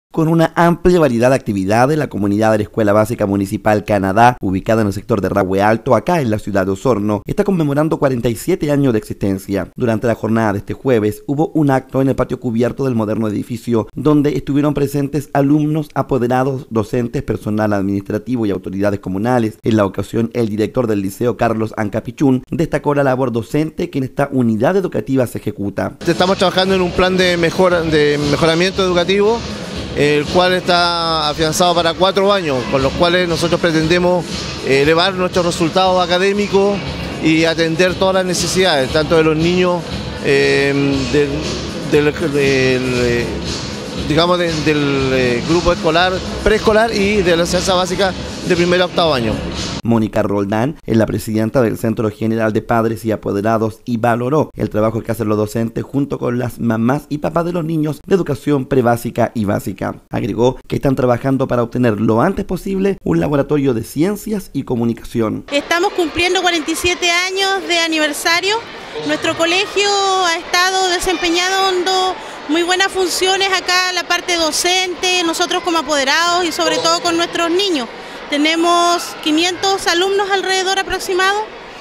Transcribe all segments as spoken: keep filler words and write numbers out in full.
Con una amplia variedad de actividades, la comunidad de la Escuela Básica Municipal Canadá, ubicada en el sector de Rahue Alto, acá en la ciudad de Osorno, está conmemorando cuarenta y siete años de existencia. Durante la jornada de este jueves, hubo un acto en el patio cubierto del moderno edificio, donde estuvieron presentes alumnos, apoderados, docentes, personal administrativo y autoridades comunales. En la ocasión, el director del liceo, Carlos Ancapichún, destacó la labor docente que en esta unidad educativa se ejecuta. Estamos trabajando en un plan de, mejora, de mejoramiento educativo, el cual está afianzado para cuatro años, con los cuales nosotros pretendemos elevar nuestros resultados académicos y atender todas las necesidades, tanto de los niños, eh, del, del, del, digamos de, del eh, grupo escolar, preescolar y de la enseñanza básica de primer a octavo año. Mónica Roldán es la presidenta del Centro General de Padres y Apoderados y valoró el trabajo que hacen los docentes junto con las mamás y papás de los niños de educación prebásica y básica. Agregó que están trabajando para obtener lo antes posible un laboratorio de ciencias y comunicación. Estamos cumpliendo cuarenta y siete años de aniversario. Nuestro colegio ha estado desempeñando muy buenas funciones acá, la parte docente, nosotros como apoderados y sobre todo con nuestros niños. Tenemos quinientos alumnos alrededor aproximado,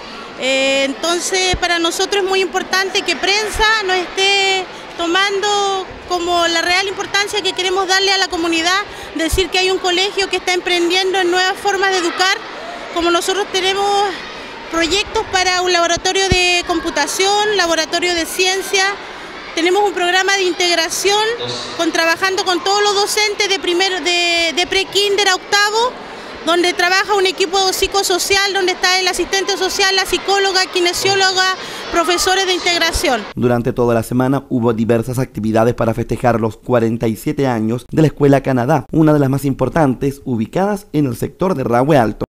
eh, entonces para nosotros es muy importante que prensa nos esté tomando como la real importancia que queremos darle a la comunidad, decir que hay un colegio que está emprendiendo en nuevas formas de educar, como nosotros tenemos proyectos para un laboratorio de computación, laboratorio de ciencia. Tenemos un programa de integración con, trabajando con todos los docentes de, primer, de, de pre-kinder a octavo, donde trabaja un equipo psicosocial, donde está el asistente social, la psicóloga, kinesióloga, profesores de integración. Durante toda la semana hubo diversas actividades para festejar los cuarenta y siete años de la Escuela Canadá, una de las más importantes ubicadas en el sector de Rahue Alto.